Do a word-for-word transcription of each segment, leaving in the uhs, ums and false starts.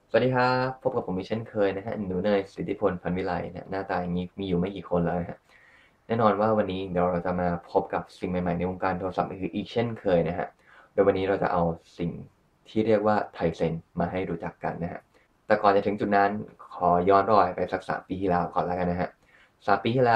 สวัสดีครับพบกับผมอีกเช่นเคยนะฮะหนูเนยสิทธิพลพันวิไลนะหน้าตาอย่างนี้มีอยู่ไม่กี่คนแล้วนะฮะแน่นอนว่าวันนี้เดี๋ยวเราจะมาพบกับสิ่งใหม่ๆในวงการโทรศัพท์มือถืออีกเช่นเคยนะฮะโดยวันนี้เราจะเอาสิ่งที่เรียกว่าไทเซนมาให้รู้จักกันนะฮะแต่ก่อนจะถึงจุดนั้นขอย้อนรอยไปสักสามปีที่แล้วก่อนแล้วกันนะฮะสามปีที่แล้ว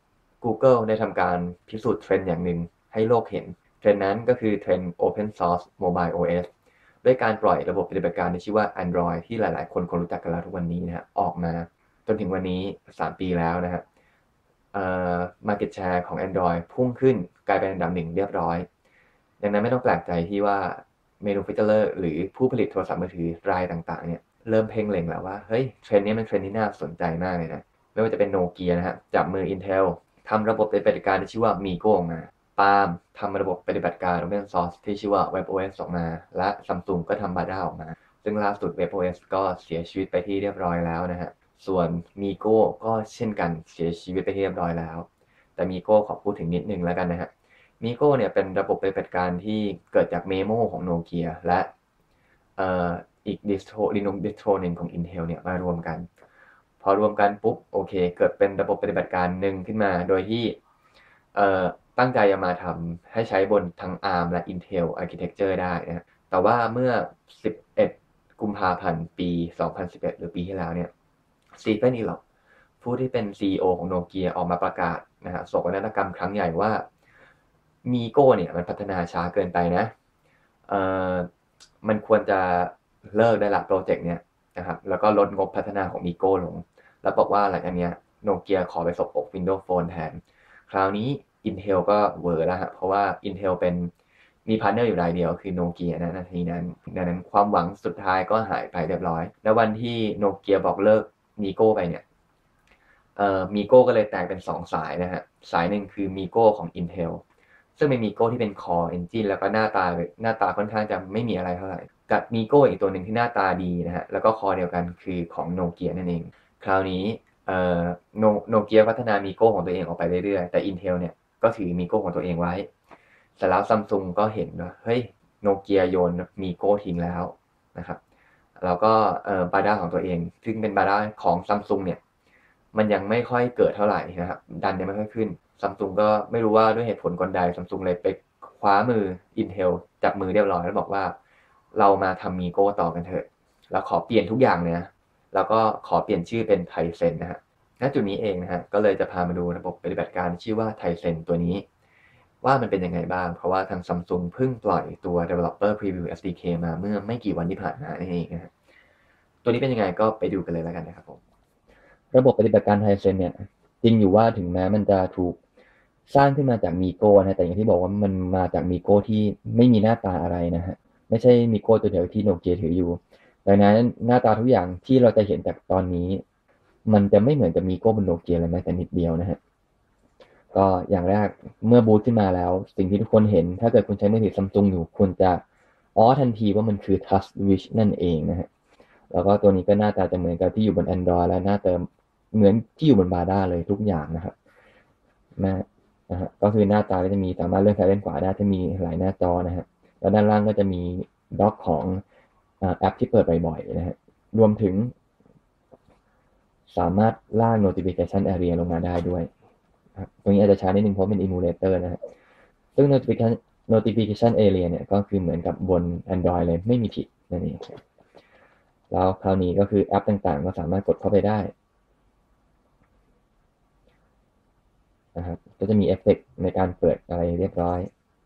Google ได้ทำการพิสูจน์เทรนด์อย่างหนึ่งให้โลกเห็นเทรนด์นั้นก็คือเทรนด์ Open Source Mobile โอ เอส ด้วยการปล่อยระบบปฏิบัติการที่ชื่อว่า Android ที่หลายๆคนคงรู้จักกันแล้วทุกวันนี้นะฮะออกมาจนถึงวันนี้สามปีแล้วนะฮะเอ่อ market share ของ Android พุ่งขึ้นกลายเป็นอันดับหนึ่งเรียบร้อยดังนั้นไม่ต้องแปลกใจที่ว่าเมนูฟิเจอร์หรือผู้ผลิตโทรศัพท์มือถือรายต่างๆเนี่ยเริ่มเพ่งเล็งแล้วว่าเฮ้ยเทรนด์นี้มันเทรนด์ที่น่าสนใจมากเลยนะไม่ว่าจะเป็นโนเกียนะฮะจับมือ Intel ทำระบบปฏิบัติการที่ชื่อว่า Migo ออกมาปาล์มทำระบบปฏิบัติการ Open Source ที่ชื่อว่า WebOS อสออกมาและ Samsung ก็ทำ Bada ออกมาซึ่งล่าสุด WebOS ก็เสียชีวิตไปที่เรียบร้อยแล้วนะฮะส่วน Migo ก็เช่นกันเสียชีวิตไปที่เรียบร้อยแล้วแต่ Migo ขอพูดถึงนิดนึงแล้วกันนะฮะ Migo เนี่ยเป็นระบบปฏิบัติการที่เกิดจากเมโมของโนเกียและเอ่ออีกดิสโทรลินุกดิสโทรหนึ่งของ Intel เนี่ยมารวมกันพอรวมกันปุ๊บโอเคเกิดเป็นระบบปฏิบัติการหนึ่งขึ้นมาโดยที่เอ่อตั้งใจจะมาทำให้ใช้บนทั้ง อาร์ม และ Intel Architecture ได้นะแต่ว่าเมื่อสิบเอ็ดกุมภาพันธ์ปีสองพันสิบเอ็ดหรือปีที่แล้วเนี่ยสตีเฟนอีล็อกผู้ที่เป็น ซี อี โอ ของโนเกียออกมาประกาศนะฮะโศกนาฏกรรมครั้งใหญ่ว่ามีโก้เนี่ยมันพัฒนาช้าเกินไปนะเอ่อมันควรจะเลิกได้ละโปรเจกต์เนี่ยนะครับแล้วก็ลดงบพัฒนาของมีโก้ลงแล้วบอกว่าหลังจากนี้โนเกียขอไปสบอก Windows Phone แทนคราวนี้ Intel ก็เวอร์แล้วฮะเพราะว่า Intel เป็นมีพาร์ทเนอร์อยู่รายเดียวคือโนเกียนะนาทีนั้นดังนั้นความหวังสุดท้ายก็หายไปเรียบร้อยแล้ววันที่โนเกียบอกเลิกมีโก้ไปเนี่ยเอ่อมีโก้ก็เลยแตกเป็นสองสายนะฮะสายหนึ่งคือมีโก้ของ Intel ซึ่งเป็นมีโก้ที่เป็น Core Engine แล้วก็หน้าตาหน้าตาค่อนข้างจะไม่มีอะไรเท่าไหร่กับมีโก้อีกตัวหนึ่งที่หน้าตาดีนะฮะแล้วก็คอเดียวกันคือของโนเกียนั่นเองคราวนี้เอ่อโนโนเกียพัฒนามีโก้ของตัวเองออกไปเรื่อยๆแต่ Intel เนี่ยก็ถือมีโก้ของตัวเองไว้แต่แล้วซัมซุงก็เห็นว่าเฮ้ยโนเกียโยนมีโก้ทิ้งแล้วนะครับแล้วก็เอ่อบาด้าของตัวเองซึ่งเป็นบาด้าของซัมซุงเนี่ยมันยังไม่ค่อยเกิดเท่าไหร่นะครับดันยังไม่ค่อยขึ้นซัมซุงก็ไม่รู้ว่าด้วยเหตุผลกลใดซัมซุงเลยไปคว้ามือ Intel จับมือเรียบร้อยแล้วบอกว่าเรามาทำมีโก้ต่อกันเถอะแล้วขอเปลี่ยนทุกอย่างเลยนะแล้วก็ขอเปลี่ยนชื่อเป็นไทเซนนะฮะณจุดนี้เองนะฮะก็เลยจะพามาดูระบบปฏิบัติการที่ชื่อว่าไทเซนตัวนี้ว่ามันเป็นยังไงบ้างเพราะว่าทางซัมซุงเพิ่งปล่อยตัว Developer Preview เอส ดี เค มาเมื่อไม่กี่วันที่ผ่านมานี่เองนะฮะตัวนี้เป็นยังไงก็ไปดูกันเลยแล้วกันนะครับผมระบบปฏิบัติการไทเซนเนี่ยจริงอยู่ว่าถึงแม้มันจะถูกสร้างขึ้นมาจากมีโก้นะแต่อย่างที่บอกว่ามันมาจากมีโก้ที่ไม่มีหน้าตาอะไรนะฮะไม่ใช่มีโก้ตัวเดียวที่โนเกียถืออยู่ดังนั้นหน้าตาทุกอย่างที่เราจะเห็นจากตอนนี้มันจะไม่เหมือนกับมีโก้บนโนเกียเลยแม้แต่นิดเดียวนะฮะก็อย่างแรกเมื่อบูตขึ้นมาแล้วสิ่งที่ทุกคนเห็นถ้าเกิดคุณใช้มือถือซัมซุงอยู่คุณจะอ๋อทันทีว่ามันคือ Touch Wish นั่นเองนะฮะแล้วก็ตัวนี้ก็หน้าตาจะเหมือนกับที่อยู่บน Android และหน้าเติมเหมือนที่อยู่บนบาด้าเลยทุกอย่างนะครับนะนะฮะก็คือหน้าตาก็จะมีสามารถเลื่อนซ้ายเลื่อนขวาได้จะมีหลายหน้าจอนะฮะแล้วด้านล่างก็จะมีด็อกของแอปที่เปิดบ่อยๆนะฮะรวมถึงสามารถลาก notification area ลงมาได้ด้วยตรงนี้อาจจะช้านิดนึงเพราะเป็น emulator นะฮะซึ่ง notification notification area เนี่ยก็คือเหมือนกับบน Android เลยไม่มีผิดนั่นเองแล้วคราวนี้ก็คือแอปต่างๆก็สามารถกดเข้าไปได้นะครับก็จะมีเอฟเฟกต์ในการเปิดอะไรเรียบร้อย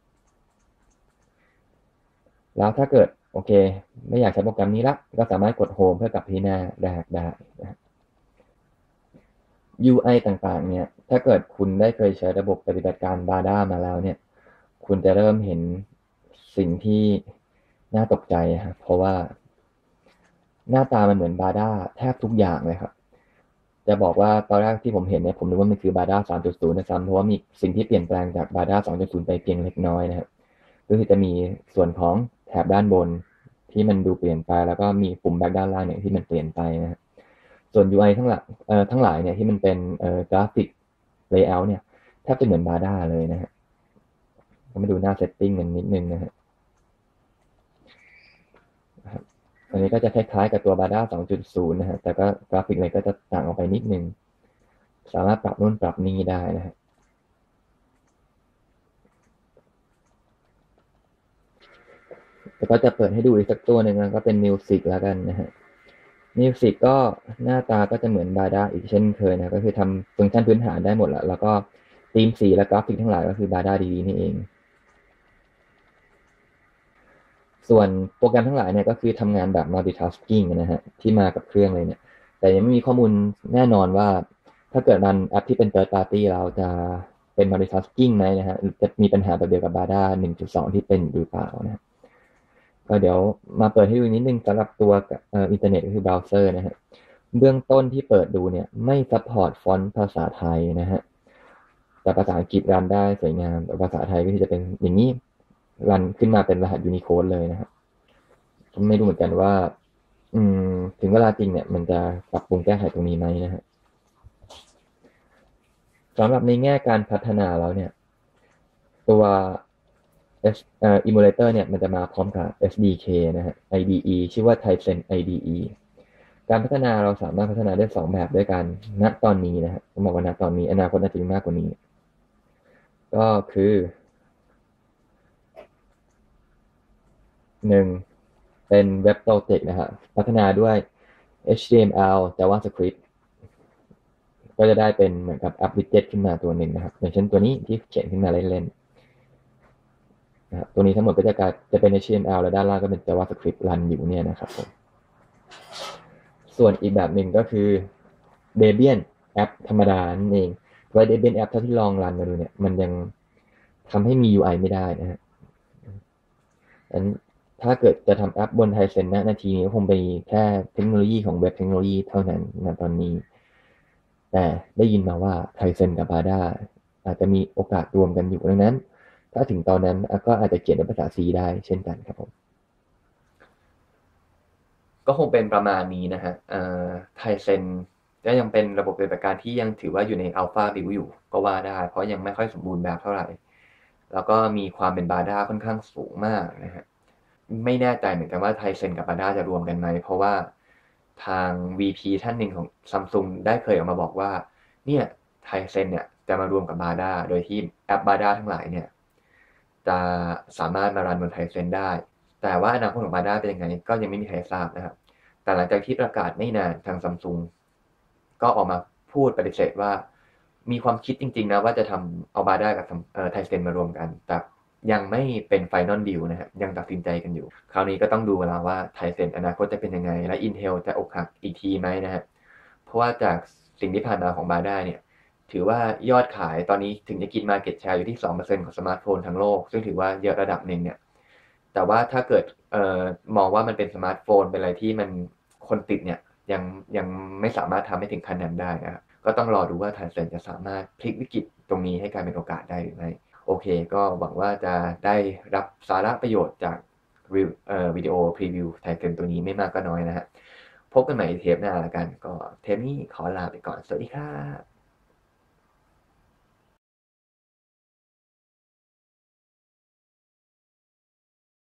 แล้วถ้าเกิดโอเคไม่อยากใช้โปรแกรมนี้ละก็สามารถกดโฮมเพื่อกลับที่หน้าได้ได้นะ ยู ไอ ต่างๆเนี่ยถ้าเกิดคุณได้เคยใช้ระบบปฏิบัติการ บาด้า มาแล้วเนี่ยคุณจะเริ่มเห็นสิ่งที่น่าตกใจครับเพราะว่าหน้าตามันเหมือน บาด้า แทบทุกอย่างเลยครับจะบอกว่าตอนแรกที่ผมเห็นเนี่ยผมนึกว่ามันคือ บาด้า สามจุดศูนย์นะซ้ำเพราะว่ามีสิ่งที่เปลี่ยนแปลงจาก บาด้า สองจุดศูนย์ไปเพียงเล็กน้อยนะครับก็คือจะมีส่วนของแถบด้านบนที่มันดูเปลี่ยนไปแล้วก็มีปุ่มแบ็กด้านล่างเนี่ยที่มันเปลี่ยนไปนะครับส่วน ยู ไอ ทั้งหลายเอ่อทั้งหลายเนี่ยที่มันเป็นเอ่อกราฟิก layout เนี่ยแทบจะเหมือน บาด้า เลยนะฮะก็มาดูหน้า setting กันนิดนึงนะฮะอันนี้ก็จะคล้ายๆกับตัว บาด้า สองจุดศูนย์ นะฮะแต่ก็กราฟิกอะไรก็จะต่างออกไปนิดนึงสามารถปรับนู่นปรับนี่ได้นะฮะแล้วก็จะเปิดให้ดูอีกสักตัวหนึ่งก็เป็น Music แล้วกันนะฮะ Music ก็หน้าตาก็จะเหมือน บาด้า อีกเช่นเคยนะก็คือทำฟังก์ชันพื้นฐานได้หมดแล้วแล้วก็ธีมสีและกราฟิกทั้งหลายก็คือ บาด้า ดี ดี นี่เองส่วนโปรแกรมทั้งหลายเนี่ยก็คือทำงานแบบ multitasking นะฮะที่มากับเครื่องเลยเนี่ยแต่ยังไม่มีข้อมูลแน่นอนว่าถ้าเกิดรันแอปที่เป็น third party เราจะเป็น multitasking ไหมนะฮะจะมีปัญหาแบบเดียวกับ บาด้า หนึ่งจุดสอง ที่เป็นหรือเปล่านะก็เดี๋ยวมาเปิดให้ดูนิดนึงสำหรับตัวอินเทอร์เน็ตก็คือเบราว์เซอร์นะฮะเบื้องต้นที่เปิดดูเนี่ยไม่ซัพพอร์ตฟอนต์ภาษาไทยนะฮะแต่ภาษาอังกฤษรันได้สวยงามแต่ภาษาไทยก็จะเป็นอย่างนี้รันขึ้นมาเป็นรหัสยูนิโค้ดเลยนะครับไม่รู้เหมือนกันว่าอืมถึงเวลาจริงเนี่ยมันจะปรับปรุงแก้ไขตรงนี้ไหมนะฮะสำหรับในแง่การพัฒนาแล้วเนี่ยตัว S เอ่อ emulator เนี่ยมันจะมาพร้อมกับ เอส ดี เค นะฮะ ไอ ดี อี ชื่อว่า Tizen ไอ ดี อี การพัฒนาเราสามารถพัฒนาได้สองแบบด้วยกันณตอนนี้นะฮะผมบอกว่าณตอนนี้อนาคตอาจจะมีมากกว่านี้ก็คือหนึ่งเป็นเว็บโปรเจกต์นะฮะพัฒนาด้วย เอช ที เอ็ม แอล JavaScript ก็จะได้เป็นเหมือนกับแอปวิดเจ็ตขึ้นมาตัวหนึ่งนะครับอย่างเช่นตัวนี้ที่เขียนขึ้นมาเล่นๆนะครับตัวนี้ทั้งหมดก็จะกลายจะเป็น เอช ที เอ็ม แอล แล้วด้านล่างก็เป็น JavaScript รันอยู่เนี่ยนะครับผมส่วนอีกแบบหนึ่งก็คือ Debian แอปธรรมดานั่นเองเพราะ Debian แอปเท่าที่ลองรันมาดูเนี่ยมันยังทำให้มี ยู ไอ ไม่ได้นะฮะอันถ้าเกิดจะทำแอปบน Tizen ณนาทีนี้คงเป็นแค่เทคโนโลยีของเว็บเทคโนโลยีเท่านั้นณตอนนี้แต่ได้ยินมาว่า Tizen กับ บาด้า อาจจะมีโอกาสรวมกันอยู่ดังนั้นถ้าถึงตอนนั้นก็อาจจะเขียนเป็นภาษา C ได้เช่นกันครับผมก็คงเป็นประมาณนี้นะฮะเอ่อ Tizen ก็ยังเป็นระบบปฏิบัติการที่ยังถือว่าอยู่ใน Alpha Build อยู่ก็ว่าได้เพราะยังไม่ค่อยสมบูรณ์แบบเท่าไหร่แล้วก็มีความเป็น บาด้า ค่อนข้างสูงมากนะฮะไม่แน่ใจเหมือนกันว่า Tizen กับ บาด้า จะรวมกันไหมเพราะว่าทาง วี พี ท่านหนึ่งของ Samsung ได้เคยออกมาบอกว่าเนี่ย Tizen เนี่ยจะมารวมกับ บาด้า โดยที่แอป บาด้า ทั้งหลายเนี่ยจะสามารถมารันบน Tizen ได้แต่ว่าอนาคตของ บาด้า เป็นยังไงก็ยังไม่มีใครทราบนะครับแต่หลังจากที่ประกาศไม่นานทาง Samsung ก็ออกมาพูดปฏิเสธว่ามีความคิดจริงๆนะว่าจะทำเอา บาด้า กับเอ่อ Tizen มารวมกันแต่ยังไม่เป็น Final Deal นะครับยังตัดสินใจกันอยู่คราวนี้ก็ต้องดูแล้วว่า Tizen อนาคตจะเป็นยังไงและ Intel จะอกหักอีกทีไหมนะฮะเพราะว่าจากสิ่งที่ผ่านมาของ บาด้า เนี่ยถือว่ายอดขายตอนนี้ถึงจะกิน Market Share อยู่ที่ สองเปอร์เซ็นต์ ของสมาร์ทโฟนทั้งโลกซึ่งถือว่าเยอะระดับหนึ่งเนี่ยแต่ว่าถ้าเกิดเอ่อมองว่ามันเป็นสมาร์ทโฟนเป็นอะไรที่มันคนติดเนี่ยยังยังไม่สามารถทำให้ถึงขั้นนั้นได้นะครับก็ต้องรอดูว่า Tizen จะสามารถพลิกวิกฤตตรงนี้ให้กลายเป็นโอกาสได้หรือไม่โอเคก็หวังว่าจะได้รับสาระประโยชน์จากวิดีโอพรีวิว Tizen ตัวนี้ไม่มากก็น้อยนะฮะพบกันใหม่เทปหน้าละกันก็เทปนี้ขอลาไปก่อนสวัสดีครับ